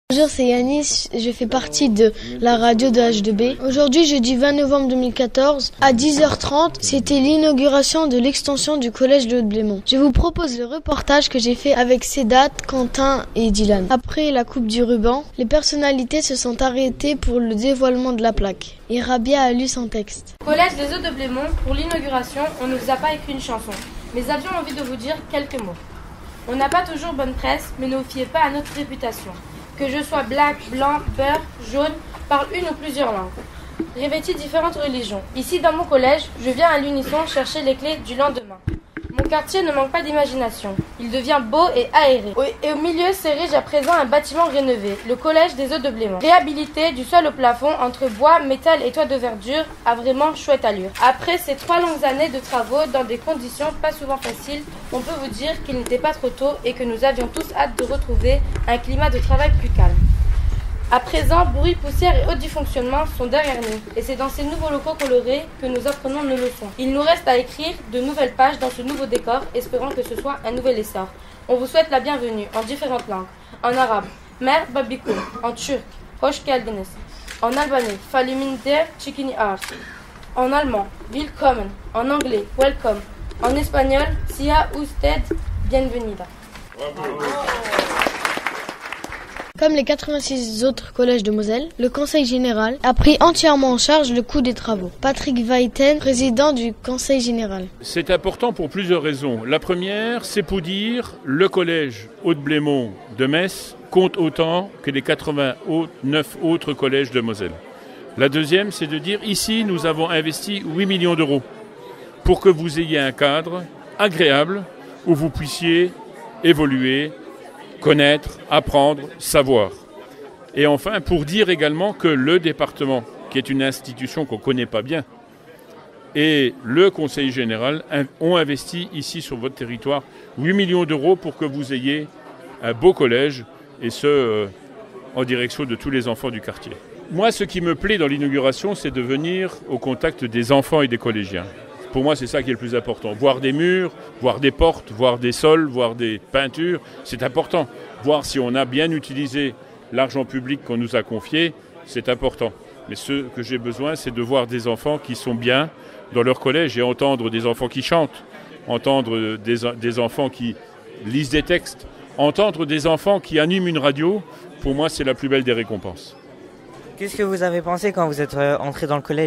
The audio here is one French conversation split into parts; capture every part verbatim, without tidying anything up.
Bonjour, c'est Yanis, je fais partie de la radio de H deux B. Aujourd'hui, jeudi vingt novembre deux mille quatorze, à dix heures trente, c'était l'inauguration de l'extension du collège de Haut-de-Blémont. Je vous propose le reportage que j'ai fait avec Sedat, Quentin et Dylan. Après la coupe du ruban, les personnalités se sont arrêtées pour le dévoilement de la plaque. Et Rabia a lu son texte. Collège des Hauts-de-Blémont, pour l'inauguration, on ne vous a pas écrit une chanson, mais avions envie de vous dire quelques mots. On n'a pas toujours bonne presse, mais ne vous fiez pas à notre réputation. Que je sois black, blanc, beurre, jaune, parle une ou plusieurs langues. Revêtis différentes religions. Ici, dans mon collège, je viens à l'unisson chercher les clés du lendemain. Mon quartier ne manque pas d'imagination. Il devient beau et aéré. Et au milieu s'érige à présent un bâtiment rénové, le collège des Hauts-de-Blémont. Réhabilité du sol au plafond entre bois, métal et toit de verdure, a vraiment chouette allure. Après ces trois longues années de travaux dans des conditions pas souvent faciles, on peut vous dire qu'il n'était pas trop tôt et que nous avions tous hâte de retrouver un climat de travail plus calme. À présent, bruit, poussière et haute dysfonctionnement sont derrière nous. Et c'est dans ces nouveaux locaux colorés que nous apprenons nos leçons. Il nous reste à écrire de nouvelles pages dans ce nouveau décor, espérant que ce soit un nouvel essor. On vous souhaite la bienvenue en différentes langues. En arabe, Mer Babikou. En turc, Hoş geldiniz. En albanais, Falemindeer Çikini Art. En allemand, Willkommen. En anglais, Welcome. En espagnol, Sia usted bienvenida. Comme les quatre-vingt-six autres collèges de Moselle, le Conseil général a pris entièrement en charge le coût des travaux. Patrick Weiten, président du Conseil général. C'est important pour plusieurs raisons. La première, c'est pour dire le collège Haut-de-Blémont de Metz compte autant que les quatre-vingt-neuf autres collèges de Moselle. La deuxième, c'est de dire ici, nous avons investi huit millions d'euros pour que vous ayez un cadre agréable où vous puissiez évoluer, connaître, apprendre, savoir. Et enfin, pour dire également que le département, qui est une institution qu'on ne connaît pas bien, et le Conseil général ont investi ici sur votre territoire huit millions d'euros pour que vous ayez un beau collège, et ce, euh, en direction de tous les enfants du quartier. Moi, ce qui me plaît dans l'inauguration, c'est de venir au contact des enfants et des collégiens. Pour moi, c'est ça qui est le plus important. Voir des murs, voir des portes, voir des sols, voir des peintures, c'est important. Voir si on a bien utilisé l'argent public qu'on nous a confié, c'est important. Mais ce que j'ai besoin, c'est de voir des enfants qui sont bien dans leur collège et entendre des enfants qui chantent, entendre des, des enfants qui lisent des textes, entendre des enfants qui animent une radio. Pour moi, c'est la plus belle des récompenses. Qu'est-ce que vous avez pensé quand vous êtes entré dans le collège ?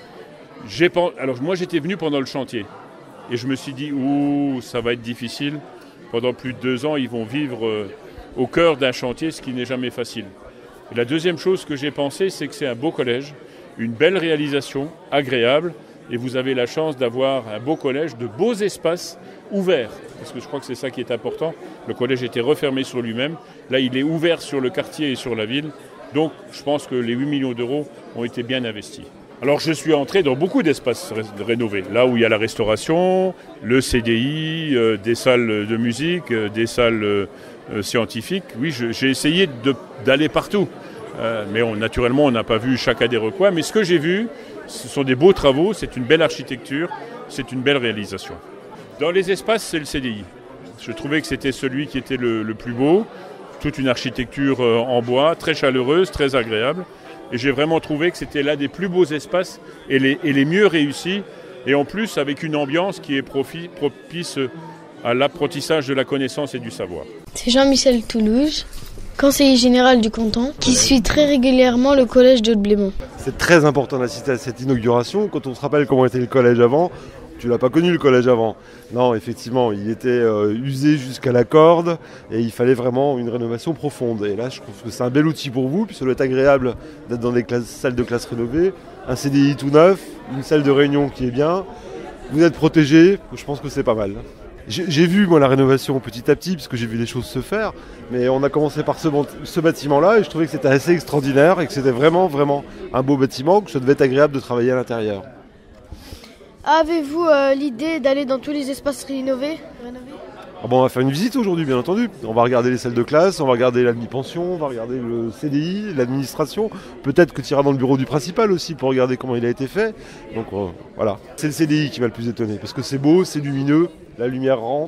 J'ai, alors moi j'étais venu pendant le chantier et je me suis dit ouh ça va être difficile. Pendant plus de deux ans ils vont vivre euh, au cœur d'un chantier, ce qui n'est jamais facile. Et la deuxième chose que j'ai pensé, c'est que c'est un beau collège, une belle réalisation, agréable, et vous avez la chance d'avoir un beau collège, de beaux espaces ouverts, parce que je crois que c'est ça qui est important. Le collège était refermé sur lui-même, là il est ouvert sur le quartier et sur la ville, donc je pense que les huit millions d'euros ont été bien investis. Alors je suis entré dans beaucoup d'espaces ré- rénovés, là où il y a la restauration, le C D I, euh, des salles de musique, euh, des salles euh, scientifiques. Oui, je, j'ai essayé de, d'aller partout, euh, mais on, naturellement on n'a pas vu chacun des recoins. Mais ce que j'ai vu, ce sont des beaux travaux, c'est une belle architecture, c'est une belle réalisation. Dans les espaces, c'est le C D I. Je trouvais que c'était celui qui était le, le plus beau, toute une architecture euh, en bois, très chaleureuse, très agréable. Et j'ai vraiment trouvé que c'était l'un des plus beaux espaces et les, et les mieux réussis. Et en plus, avec une ambiance qui est profi, propice à l'apprentissage de la connaissance et du savoir. C'est Jean-Michel Toulouge, conseiller général du canton, qui suit très régulièrement le collège de Haut-de-Blémont. C'est très important d'assister à cette inauguration. Quand on se rappelle comment était le collège avant, tu l'as pas connu le collège avant. Non, effectivement, il était euh, usé jusqu'à la corde et il fallait vraiment une rénovation profonde. Et là, je trouve que c'est un bel outil pour vous, puis ça doit être agréable d'être dans des classes, salles de classe rénovées, un C D I tout neuf, une salle de réunion qui est bien. Vous êtes protégés, je pense que c'est pas mal. J'ai, j'ai vu moi la rénovation petit à petit, parce que j'ai vu les choses se faire, mais on a commencé par ce, ce bâtiment-là et je trouvais que c'était assez extraordinaire et que c'était vraiment, vraiment un beau bâtiment, que ça devait être agréable de travailler à l'intérieur. Avez-vous euh, l'idée d'aller dans tous les espaces rénovés, rénovés Ah bon, on va faire une visite aujourd'hui, bien entendu. On va regarder les salles de classe, on va regarder la demi-pension, on va regarder le C D I, l'administration. Peut-être que tu iras dans le bureau du principal aussi pour regarder comment il a été fait. Donc euh, voilà, c'est le C D I qui m'a le plus étonné, parce que c'est beau, c'est lumineux, la lumière rentre,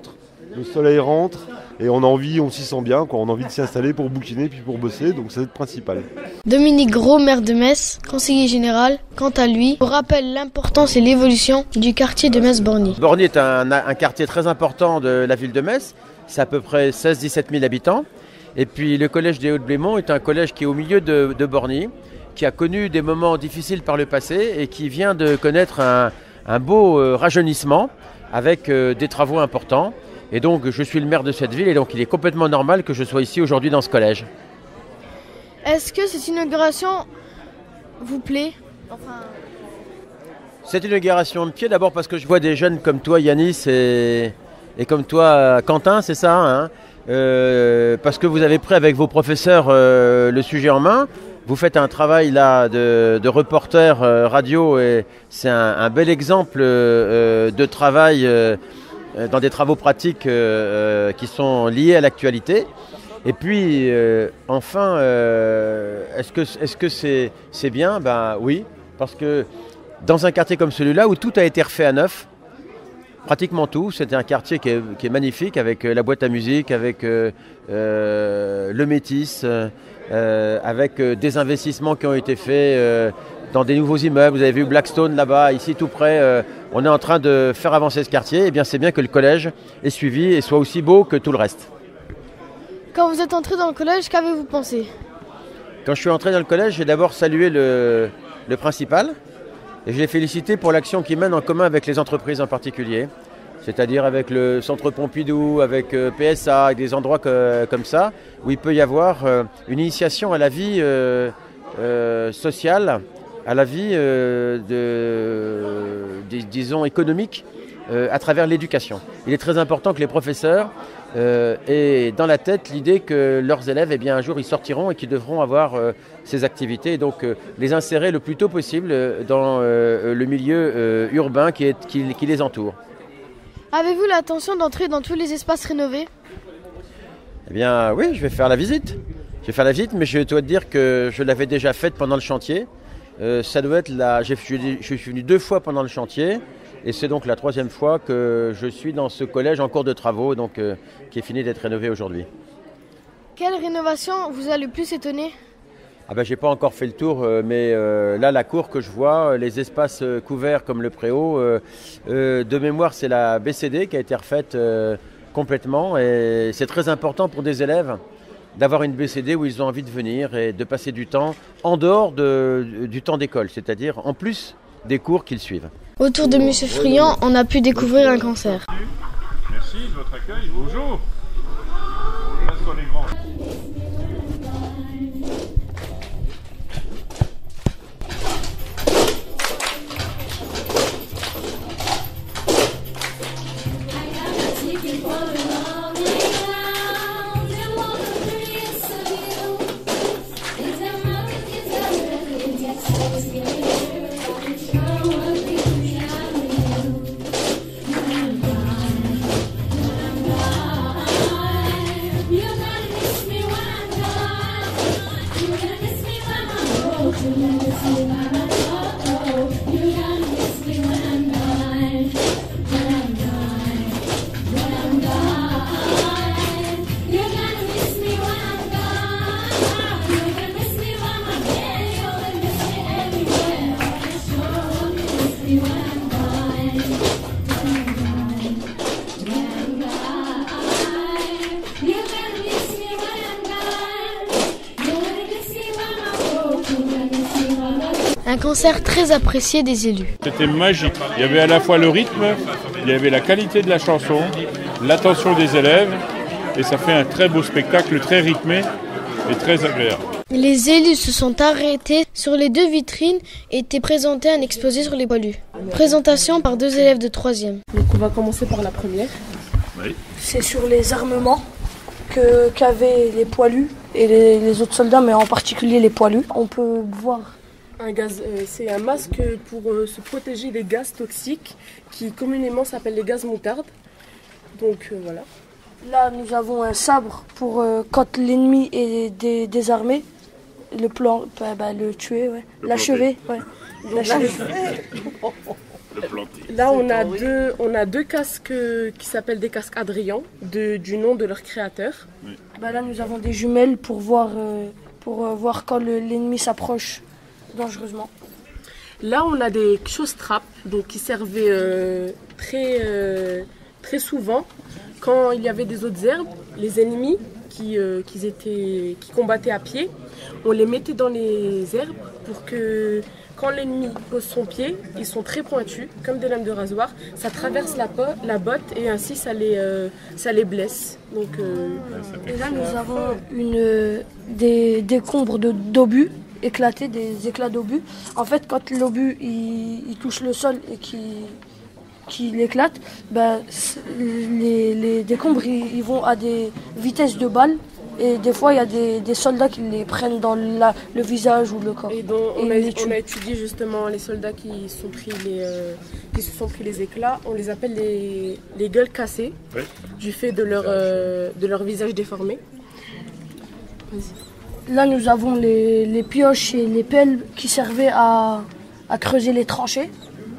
le soleil rentre et on a envie, on s'y sent bien, quoi. On a envie de s'y installer pour bouquiner puis pour bosser, donc c'est le principal. Dominique Gros, maire de Metz, conseiller général, quant à lui, vous rappelle l'importance et l'évolution du quartier de Metz-Borny. Borny est un, un quartier très important de la ville de Metz, c'est à peu près seize à dix-sept mille habitants. Et puis le collège des Hauts-de-Blémont est un collège qui est au milieu de, de Borny, qui a connu des moments difficiles par le passé et qui vient de connaître un, un beau euh, rajeunissement avec euh, des travaux importants. Et donc je suis le maire de cette ville et donc il est complètement normal que je sois ici aujourd'hui dans ce collège. Est-ce que cette inauguration vous plaît? Enfin... Cette inauguration de pied, d'abord parce que je vois des jeunes comme toi Yanis et, et comme toi Quentin, c'est ça hein euh, parce que vous avez pris avec vos professeurs euh, le sujet en main. Vous faites un travail là de, de reporter euh, radio et c'est un, un bel exemple euh, de travail euh, dans des travaux pratiques euh, qui sont liés à l'actualité. Et puis, euh, enfin, euh, est-ce que est-ce que c'est, c'est bien? Ben oui, parce que dans un quartier comme celui-là où tout a été refait à neuf, pratiquement tout, c'était un quartier qui est, qui est magnifique avec la boîte à musique, avec euh, euh, le Métis, euh, avec euh, des investissements qui ont été faits euh, dans des nouveaux immeubles. Vous avez vu Blackstone là-bas, ici tout près. Euh, on est en train de faire avancer ce quartier. Et bien c'est bien que le collège ait suivi et soit aussi beau que tout le reste. Quand vous êtes entré dans le collège, qu'avez-vous pensé? Quand je suis entré dans le collège, j'ai d'abord salué le, le principal et je l'ai félicité pour l'action qu'il mène en commun avec les entreprises en particulier, c'est-à-dire avec le Centre Pompidou, avec P S A, avec des endroits que, comme ça, où il peut y avoir euh, une initiation à la vie euh, euh, sociale, à la vie euh, de, dis, disons économique, euh, à travers l'éducation. Il est très important que les professeurs Euh, et dans la tête l'idée que leurs élèves, eh bien, un jour, ils sortiront et qu'ils devront avoir euh, ces activités. Et donc, euh, les insérer le plus tôt possible dans euh, le milieu euh, urbain qui, est, qui, qui les entoure. Avez-vous l'intention d'entrer dans tous les espaces rénovés? Eh bien, oui, je vais faire la visite. Je vais faire la visite, mais je dois te dire que je l'avais déjà faite pendant le chantier. Euh, ça doit être la... Je suis venu deux fois pendant le chantier. Et c'est donc la troisième fois que je suis dans ce collège en cours de travaux, donc, euh, qui est fini d'être rénové aujourd'hui. Quelle rénovation vous a le plus étonné? Ah ben, j'ai pas encore fait le tour, euh, mais euh, là, la cour que je vois, les espaces euh, couverts comme le préau, euh, euh, de mémoire, c'est la B C D qui a été refaite euh, complètement. Et c'est très important pour des élèves d'avoir une B C D où ils ont envie de venir et de passer du temps en dehors de, du temps d'école, c'est-à-dire en plus des cours qu'ils suivent. Autour de M. Friand, on a pu découvrir un concert. Merci de votre accueil. Bonjour. Là sont les grands. Un concert très apprécié des élus. C'était magique. Il y avait à la fois le rythme, il y avait la qualité de la chanson, l'attention des élèves, et ça fait un très beau spectacle, très rythmé et très agréable. Les élus se sont arrêtés sur les deux vitrines et étaient présentés un exposé sur les poilus. Présentation par deux élèves de troisième. Donc on va commencer par la première. Oui. C'est sur les armements que, qu'avaient les poilus et les, les autres soldats, mais en particulier les poilus. On peut voir un gaz, euh, c'est un masque pour euh, se protéger des gaz toxiques qui communément s'appellent les gaz moutarde. Donc euh, voilà. Là nous avons un sabre pour euh, quand l'ennemi est dé- désarmé, le plan, bah, bah, le tuer, ouais. L'achever, ouais. L'achever. le planter. Là, on a, deux, on a deux casques qui s'appellent des casques Adrien, de, du nom de leur créateur. Oui. Bah là, nous avons des jumelles pour voir, euh, pour, euh, voir quand le, l'ennemi s'approche dangereusement. Là, on a des chausse-trappes donc, qui servaient euh, très, euh, très souvent quand il y avait des autres herbes. Les ennemis qui, euh, qui, étaient, qui combattaient à pied, on les mettait dans les herbes pour que quand l'ennemi pose son pied, ils sont très pointus, comme des lames de rasoir. Ça traverse la, po- la botte et ainsi ça les, euh, ça les blesse. Donc, euh... Et là, nous avons une, des décombres de, d'obus éclatés, des éclats d'obus. En fait, quand l'obus il, il touche le sol et qu'il, qu'il éclate, ben, les, les décombres ils, ils vont à des vitesses de balles. Et des fois, il y a des, des soldats qui les prennent dans la, le visage ou le corps. Et donc, on, et a, on a étudié justement les soldats qui, sont pris les, euh, qui se sont pris les éclats. On les appelle les, les gueules cassées, oui. Du fait de leur, euh, de leur visage déformé. Vas-y. Là, nous avons les, les pioches et les pelles qui servaient à, à creuser les tranchées.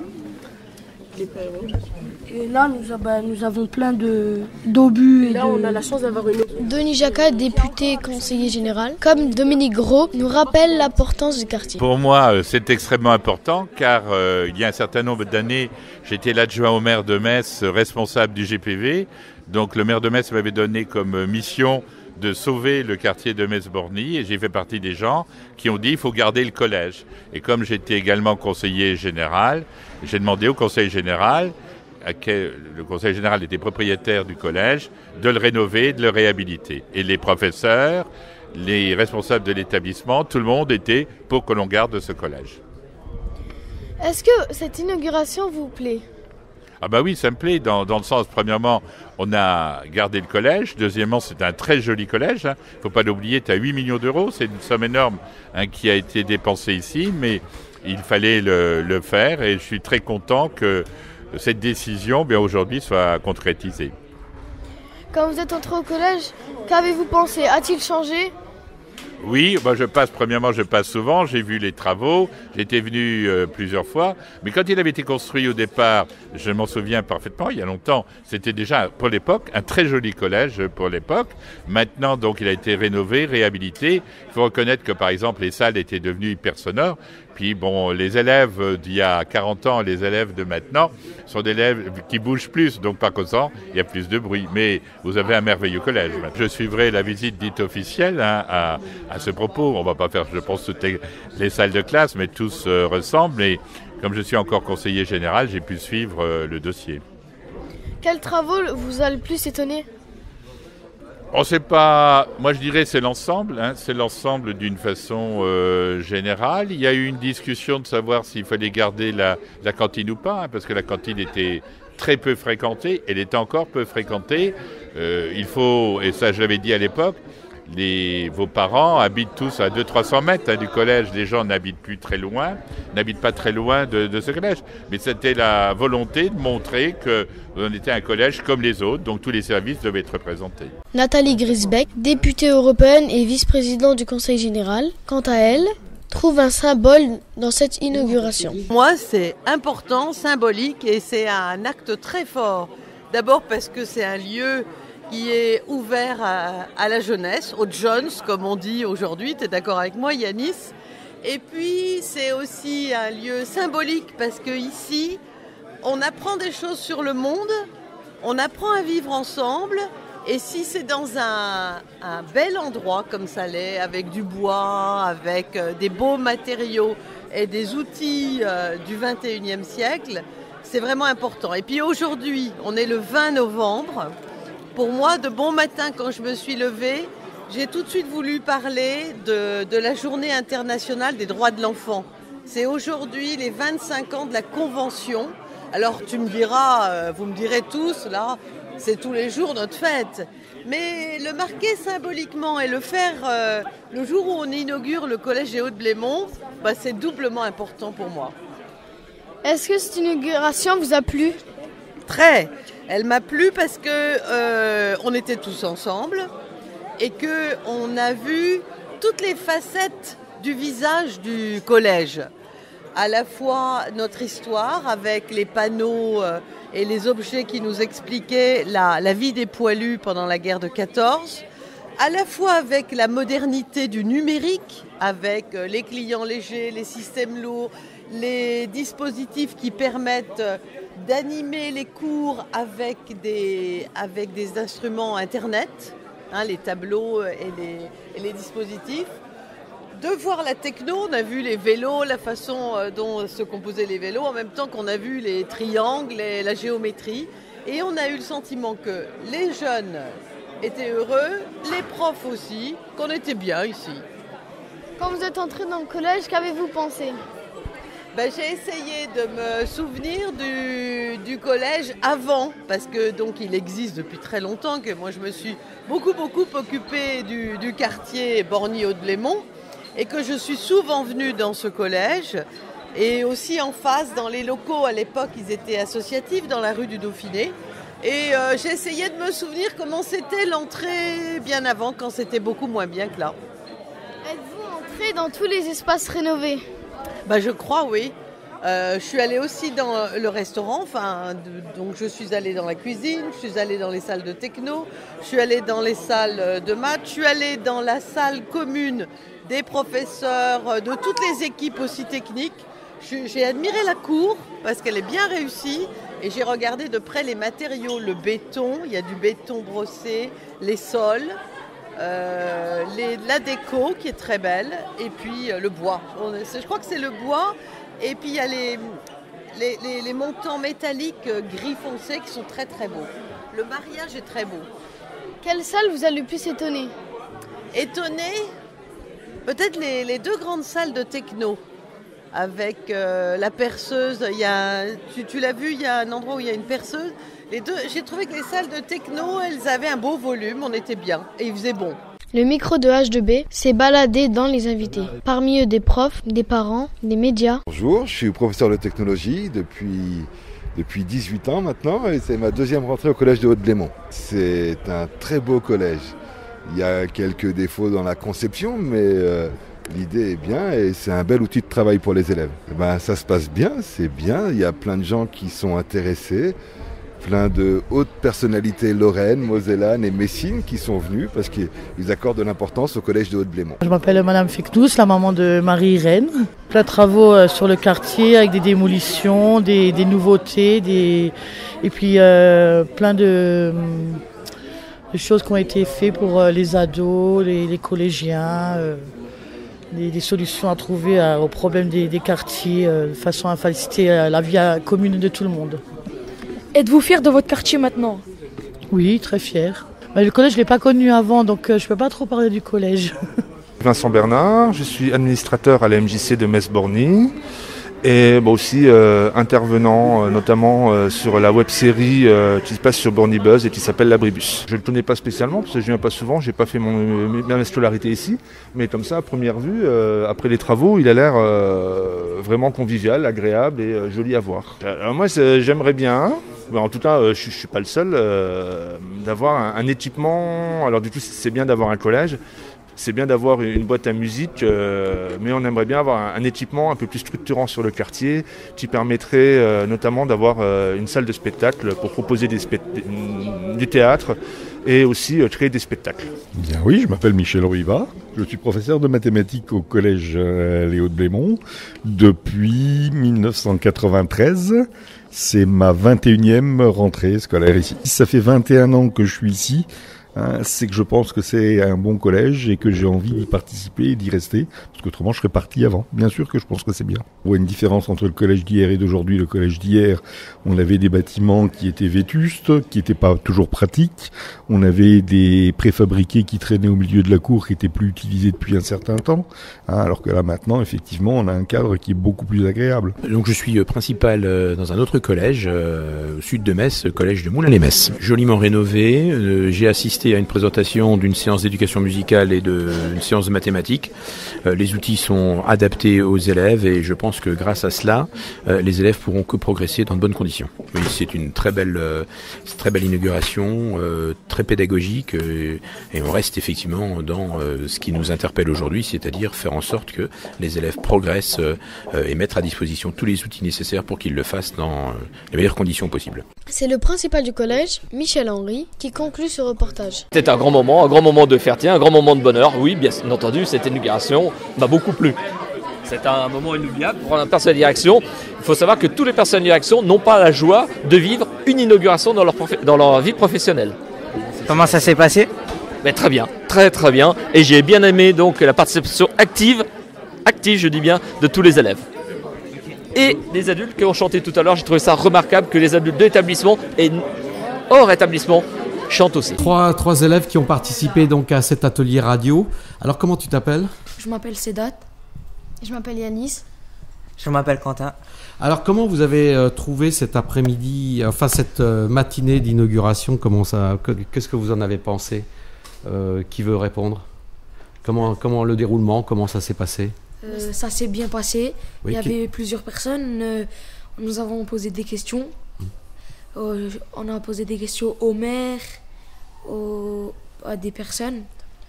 Les pelles, oui. Et là, nous, bah, nous avons plein de, d'obus. Et là, de... on a la chance d'avoir une... Denis Jacquat, député conseiller général, comme Dominique Gros, nous rappelle l'importance du quartier. Pour moi, c'est extrêmement important car euh, il y a un certain nombre d'années, j'étais l'adjoint au maire de Metz, responsable du G P V. Donc le maire de Metz m'avait donné comme mission de sauver le quartier de Metz-Borny et j'ai fait partie des gens qui ont dit il faut garder le collège. Et comme j'étais également conseiller général, j'ai demandé au conseil général le conseil général était propriétaire du collège, de le rénover, de le réhabiliter. Et les professeurs, les responsables de l'établissement, tout le monde était pour que l'on garde ce collège. Est-ce que cette inauguration vous plaît ? Ah bah oui, ça me plaît, dans, dans le sens, premièrement, on a gardé le collège, deuxièmement, c'est un très joli collège, il hein. ne faut pas l'oublier, tu as huit millions d'euros, c'est une somme énorme hein, qui a été dépensée ici, mais il fallait le, le faire et je suis très content que cette décision, bien aujourd'hui, soit concrétisée. Quand vous êtes entré au collège, qu'avez-vous pensé ? A-t-il changé ? Oui, bah je passe, premièrement, je passe souvent, j'ai vu les travaux, j'étais venu euh, plusieurs fois, mais quand il avait été construit au départ, je m'en souviens parfaitement, il y a longtemps, c'était déjà, pour l'époque, un très joli collège pour l'époque. Maintenant, donc, il a été rénové, réhabilité. Il faut reconnaître que, par exemple, les salles étaient devenues hyper sonores. Puis, bon, les élèves d'il y a quarante ans, les élèves de maintenant, sont des élèves qui bougent plus. Donc, par conséquent, il y a plus de bruit. Mais vous avez un merveilleux collège. Je suivrai la visite dite officielle hein, à, à ce propos. On ne va pas faire, je pense, toutes les, les salles de classe, mais tous euh, ressemblent. Et comme je suis encore conseiller général, j'ai pu suivre euh, le dossier. Quels travaux vous a le plus étonné ? On sait pas, moi je dirais c'est l'ensemble, hein, c'est l'ensemble d'une façon euh, générale. Il y a eu une discussion de savoir s'il fallait garder la, la cantine ou pas, hein, parce que la cantine était très peu fréquentée, elle était encore peu fréquentée. Euh, il faut, et ça je l'avais dit à l'époque, les, vos parents habitent tous à deux cents à trois cents mètres hein, du collège, les gens n'habitent plus très loin, n'habitent pas très loin de, de ce collège. Mais c'était la volonté de montrer qu'on était un collège comme les autres, donc tous les services devaient être représentés. Nathalie Grisbeck, députée européenne et vice-présidente du Conseil général, quant à elle, trouve un symbole dans cette inauguration. Moi, c'est important, symbolique et c'est un acte très fort. D'abord parce que c'est un lieu qui est ouvert à, à la jeunesse, aux jeunes, comme on dit aujourd'hui. Tu es d'accord avec moi, Yanis ? Et puis, c'est aussi un lieu symbolique parce qu'ici, on apprend des choses sur le monde, on apprend à vivre ensemble. Et si c'est dans un, un bel endroit comme ça l'est, avec du bois, avec euh, des beaux matériaux et des outils euh, du vingt et unième siècle, c'est vraiment important. Et puis aujourd'hui, on est le vingt novembre. Pour moi, de bon matin, quand je me suis levée, j'ai tout de suite voulu parler de, de la Journée internationale des droits de l'enfant. C'est aujourd'hui les vingt-cinq ans de la Convention. Alors tu me diras, euh, vous me direz tous, là, c'est tous les jours notre fête. Mais le marquer symboliquement et le faire euh, le jour où on inaugure le collège des Hauts-de-Blémont, bah, c'est doublement important pour moi. Est-ce que cette inauguration vous a plu ? Très. Elle m'a plu parce que euh, on était tous ensemble et que on a vu toutes les facettes du visage du collège. à la fois notre histoire avec les panneaux euh, et les objets qui nous expliquaient la, la vie des poilus pendant la guerre de quatorze, à la fois avec la modernité du numérique, avec euh, les clients légers, les systèmes lourds, les dispositifs qui permettent d'animer les cours avec des, avec des instruments Internet, hein, les tableaux et les, et les dispositifs. De voir la techno, on a vu les vélos, la façon dont se composaient les vélos, en même temps qu'on a vu les triangles et la géométrie. Et on a eu le sentiment que les jeunes étaient heureux, les profs aussi, qu'on était bien ici. Quand vous êtes entré dans le collège, qu'avez-vous pensé ? Ben, j'ai essayé de me souvenir du, du collège avant, parce que donc il existe depuis très longtemps, que moi je me suis beaucoup beaucoup occupée du, du quartier Borny-Haut-de-Blémont, et que je suis souvent venue dans ce collège, et aussi en face dans les locaux, à l'époque ils étaient associatifs dans la rue du Dauphiné, et euh, j'ai essayé de me souvenir comment c'était l'entrée bien avant, quand c'était beaucoup moins bien que là. Êtes-vous entré dans tous les espaces rénovés ? Bah, je crois, oui. Euh, je suis allée aussi dans le restaurant, enfin, de, donc je suis allée dans la cuisine, je suis allée dans les salles de techno, je suis allée dans les salles de maths, je suis allée dans la salle commune des professeurs, de toutes les équipes aussi techniques. J'ai admiré la cour parce qu'elle est bien réussie et j'ai regardé de près les matériaux, le béton, il y a du béton brossé, les sols. Euh, les, la déco qui est très belle et puis euh, le bois. On, je crois que c'est le bois et puis il y a les, les, les, les montants métalliques euh, gris foncé qui sont très très beaux. Le mariage est très beau. Quelle salle vous a le plus étonné ? Étonné ? Peut-être les, les deux grandes salles de techno avec euh, la perceuse. Il y a, tu, tu l'as vu, il y a un endroit où il y a une perceuse. Les deux, j'ai trouvé que les salles de techno, elles avaient un beau volume, on était bien et il faisait bon. Le micro de H deux B s'est baladé dans les invités. Parmi eux des profs, des parents, des médias. Bonjour, je suis professeur de technologie depuis, depuis dix-huit ans maintenant et c'est ma deuxième rentrée au collège de Haut-de-Blémont. C'est un très beau collège. Il y a quelques défauts dans la conception, mais euh, l'idée est bien et c'est un bel outil de travail pour les élèves. Et ben, ça se passe bien, c'est bien, il y a plein de gens qui sont intéressés. Plein de hautes personnalités lorraines, mosellanes et messines qui sont venues parce qu'ils accordent de l'importance au collège de Haut-de-Blémont. Je m'appelle Madame Feknous, la maman de Marie-Irène. Plein de travaux sur le quartier avec des démolitions, des, des nouveautés, des... et puis euh, plein de, de choses qui ont été faites pour les ados, les, les collégiens, euh, des, des solutions à trouver euh, aux problèmes des, des quartiers euh, de façon à faciliter euh, la vie commune de tout le monde. Êtes-vous fier de votre quartier maintenant ? Oui, très fier. Mais le collège, je ne l'ai pas connu avant, donc euh, je ne peux pas trop parler du collège. Vincent Bernard, je suis administrateur à la M J C de Metz-Borny et bah, aussi euh, intervenant euh, notamment euh, sur la web-série euh, qui se passe sur Borny Buzz et qui s'appelle l'Abribus. Je ne le connais pas spécialement parce que je ne viens pas souvent, je n'ai pas fait mon, ma scolarité ici, mais comme ça, à première vue, euh, après les travaux, il a l'air euh, vraiment convivial, agréable et euh, joli à voir. Alors moi, j'aimerais bien... En tout cas, je ne suis pas le seul, euh, d'avoir un, un équipement. Alors du coup, c'est bien d'avoir un collège, c'est bien d'avoir une boîte à musique, euh, mais on aimerait bien avoir un, un équipement un peu plus structurant sur le quartier qui permettrait euh, notamment d'avoir euh, une salle de spectacle pour proposer des spect- du théâtre et aussi euh, créer des spectacles. Bien oui, je m'appelle Michel Ruiva, je suis professeur de mathématiques au collège euh, Léo de Blémont depuis dix-neuf cent quatre-vingt-treize. C'est ma vingt et unième rentrée scolaire ici. Ça fait vingt et un ans que je suis ici. Hein, c'est que je pense que c'est un bon collège et que j'ai envie d'y participer et d'y rester, parce qu'autrement je serais parti avant. Bien sûr que je pense que c'est bien. On voit une différence entre le collège d'hier et d'aujourd'hui. Le collège d'hier, on avait des bâtiments qui étaient vétustes, qui n'étaient pas toujours pratiques. On avait des préfabriqués qui traînaient au milieu de la cour, qui n'étaient plus utilisés depuis un certain temps. Hein, alors que là maintenant, effectivement, on a un cadre qui est beaucoup plus agréable. Donc je suis principal dans un autre collège, euh, au sud de Metz, collège de Moulins-les-Metz. Joliment rénové, euh, j'ai assisté assisté à une présentation d'une séance d'éducation musicale et d'une séance de mathématiques. Euh, les outils sont adaptés aux élèves et je pense que grâce à cela, euh, les élèves pourront que progresser dans de bonnes conditions. Oui, c'est une très belle, euh, très belle inauguration, euh, très pédagogique euh, et on reste effectivement dans euh, ce qui nous interpelle aujourd'hui, c'est-à-dire faire en sorte que les élèves progressent euh, et mettre à disposition tous les outils nécessaires pour qu'ils le fassent dans euh, les meilleures conditions possibles. C'est le principal du collège, Michel Henry, qui conclut ce reportage. C'était un grand moment, un grand moment de fierté, un grand moment de bonheur. Oui, bien entendu, cette inauguration m'a beaucoup plu. C'est un moment inoubliable pour un personnel de direction. Il faut savoir que tous les personnels de direction n'ont pas la joie de vivre une inauguration dans leur, prof... dans leur vie professionnelle. Comment ça s'est passé ? Mais très bien, très très bien. Et j'ai bien aimé donc la participation active, active je dis bien, de tous les élèves. Et les adultes qui ont chanté tout à l'heure, j'ai trouvé ça remarquable que les adultes de l'établissement et hors établissement chantent aussi. Trois, trois élèves qui ont participé donc à cet atelier radio. Alors comment tu t'appelles ? Je m'appelle Sedat. Je m'appelle Yanis. Je m'appelle Quentin. Alors comment vous avez euh, trouvé cet après-midi, enfin cette euh, matinée d'inauguration, comment ça, que, qu'est-ce que vous en avez pensé ? euh, Qui veut répondre ? Comment, comment le déroulement, comment ça s'est passé ? euh, Ça s'est bien passé. Oui, Il y qui... avait plusieurs personnes. Euh, nous avons posé des questions. Mmh. Euh, on a posé des questions au maire, au, à des personnes,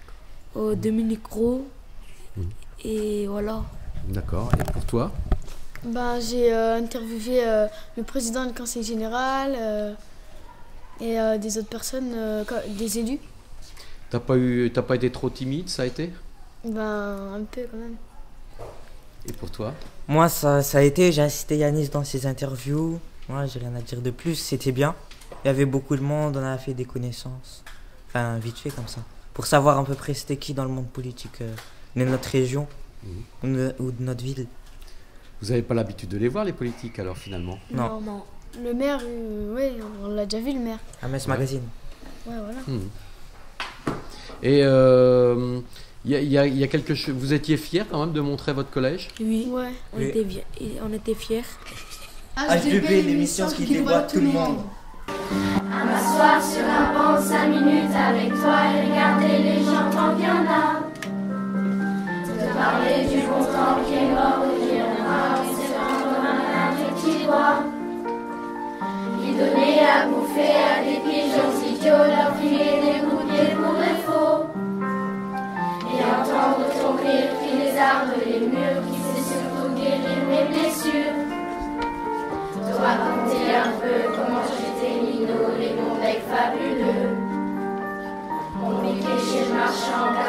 au Dominique Gros. Mmh. Et voilà. D'accord. Et pour toi ? Ben, j'ai euh, interviewé euh, le président du conseil général euh, et euh, des autres personnes, euh, des élus. T'as pas eu, t'as pas été trop timide, ça a été ? Ben, un peu quand même. Et pour toi ? Moi, ça, ça a été, j'ai assisté Yanis dans ses interviews. Moi, j'ai rien à dire de plus, c'était bien. Il y avait beaucoup de monde, on a fait des connaissances. Enfin, vite fait comme ça. Pour savoir à peu près c'était qui dans le monde politique euh, de notre région mmh. ou, de, ou de notre ville. Vous n'avez pas l'habitude de les voir, les politiques, alors, finalement ? Non. non, non. Le maire, euh, oui, on l'a déjà vu, le maire. À Metz Magazine. Ouais, voilà. Mmh. Et euh, y a, y a, y a quelque chose... Vous étiez fiers, quand même, de montrer votre collège ? Oui, ouais. on, oui. Était, on était fiers. H deux B, l'émission qui déboîte tout le monde. À m'asseoir sur un banc cinq minutes avec toi et regarder les gens tant qu'il y en a. Te parler du bon temps qui est mort ou qui reviendra, et se rendre un petit doigt. Lui donner à bouffer à des pigeons idiots, leur filer des coups de pied pour les faux. Et entendre ton rire qui désarme les murs, qui sait surtout guérir mes blessures. Te raconter un peu comment j'étais minot, les bons becs fabuleux. Mon piqué chez le marchand.